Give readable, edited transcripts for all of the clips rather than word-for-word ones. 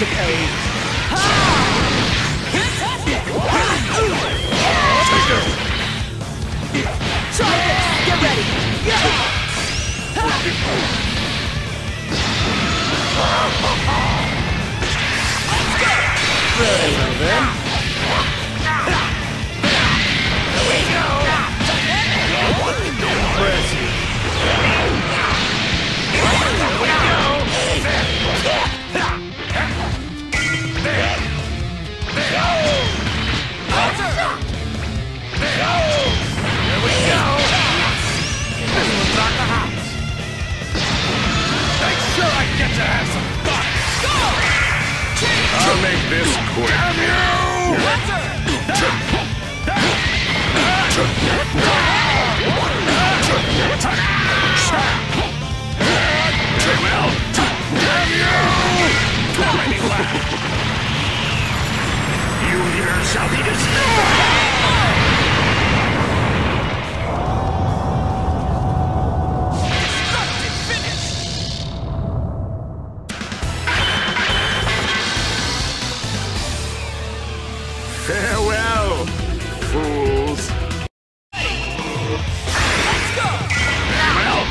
to pay. Try this! Get ready! Very well then. Here we go! Impressive. I'll make this quick. Damn you! You here shall be destroyed! Farewell, fools! Let's go! Very well!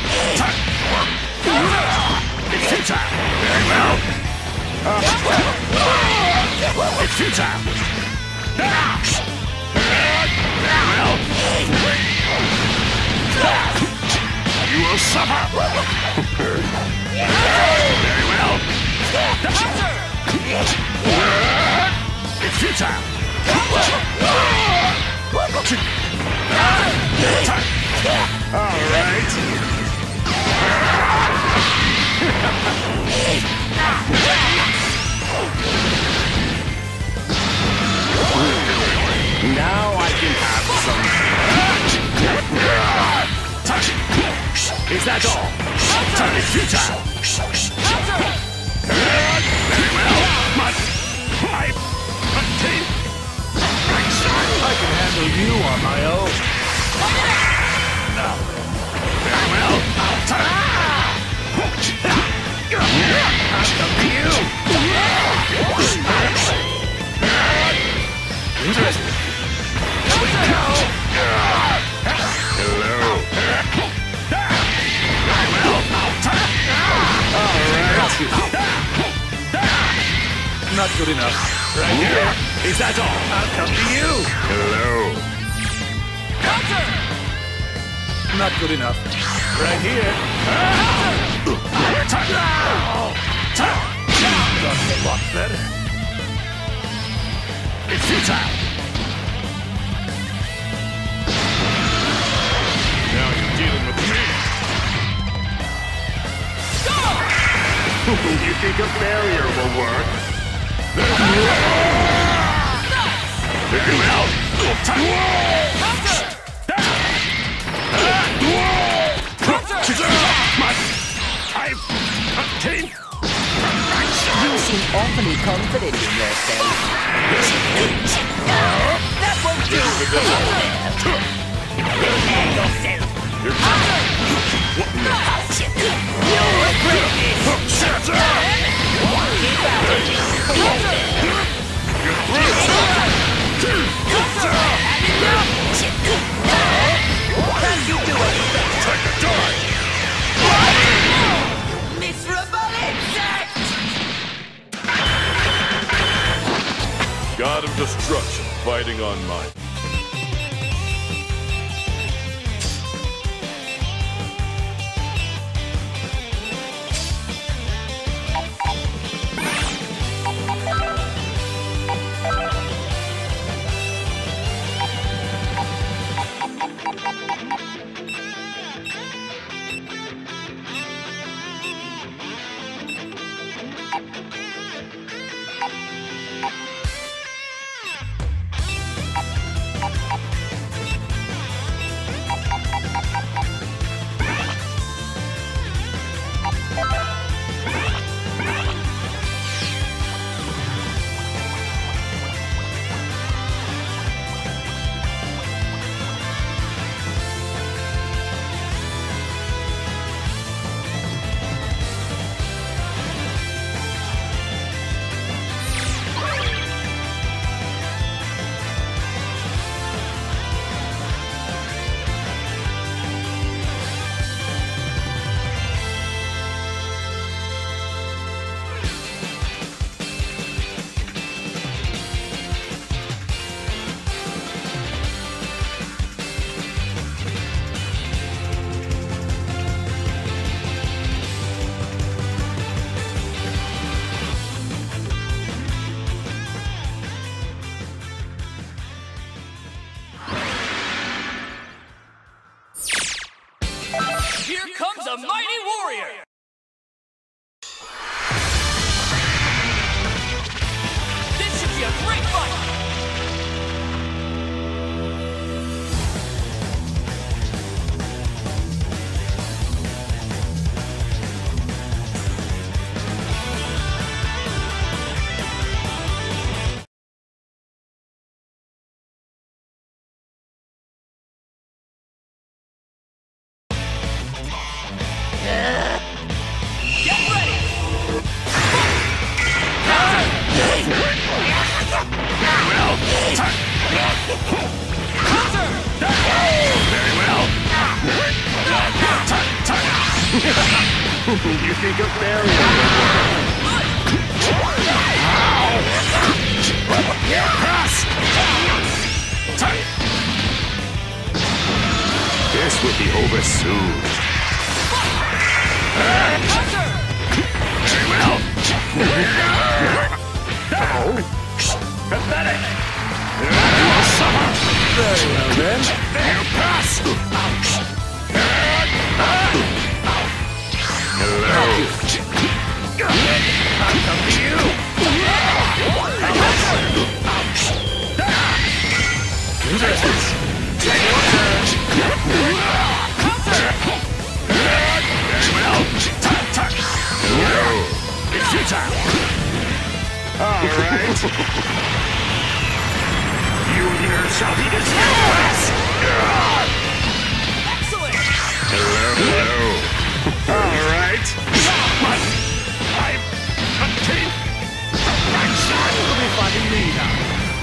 It's futile! Very well! It's futile! Very well! You will suffer! Very well! It's futile! All right. Now I can have some. Is that all? It's futile. Very well. Must I obtain? I can handle you on my own. No. Very well. I'll come to you. Interesting. Hello. Very well. All right. Not good enough. Right here. Is that all? I'll come to you. Hello. Not good enough. Right here. That's a lot better. It's futile. Now you're dealing with me. You think a barrier will work? Very well. I've obtained. You seem awfully confident in yourself. That won't do! Prepare yourself! You'll regret this! Keep out of it! Can you do it? Take a dive! Miserable insect! God of destruction fighting on mine. warrior! This should be a great fight! Get ready! Counter! Very well. You think a barrier will work? Cross! This will be over soon. Counter! Very well. Pathetic. You'll suffer. Very well then. You pass. Hello. I'll come to you. Interesting. Take your turn. Counter! Very well. Tuck. No. It's your time. All right. You here shall be destroyed. Excellent! Hello. All right. But I've obtained perfection. You'll be fighting me now.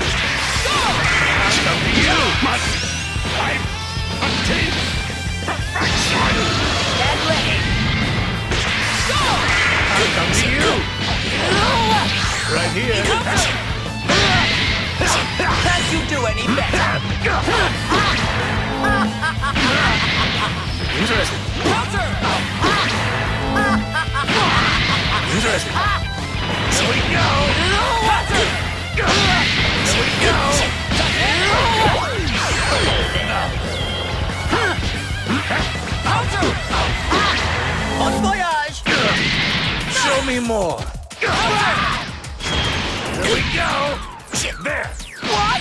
I'll come to you. But I've obtained perfection. Get ready. I'll come to you. Right here. Can't you do any better? Interesting. Counter! Interesting. Here we go. Counter! Here we go. Counter! Bon voyage! Show me more. Counter! Here we go. There. What?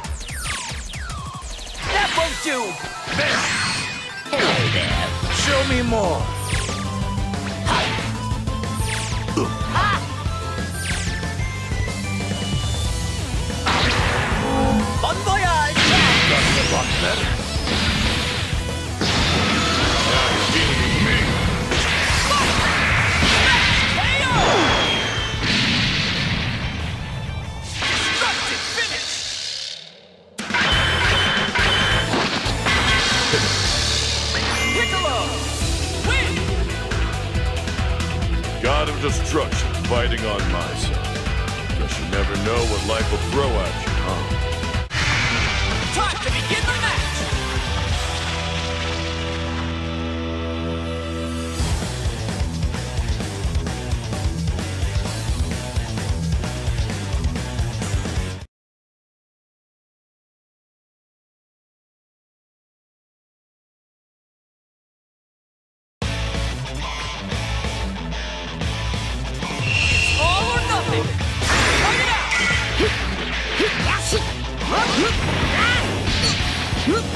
That won't do! There. Hello there. Show me more. Bon voyage! That's a lot better. Now you're dealing with me. KO! Destructive finish! Piccolo! Win! God of destruction fighting on my side. Guess you never know what life will throw at you, huh? Time to begin the match! It's all or nothing! Fight it out!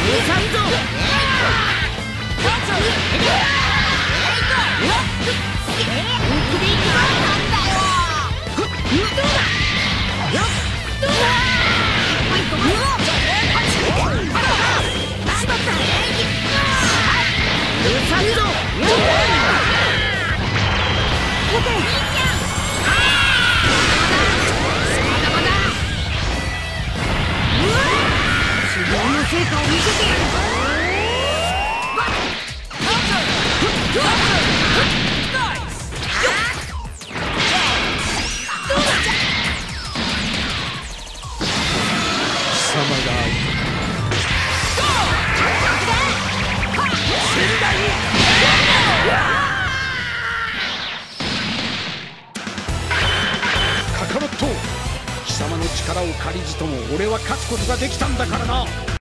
カカロット、貴様の力を借りじとも俺は勝つことができたんだからな。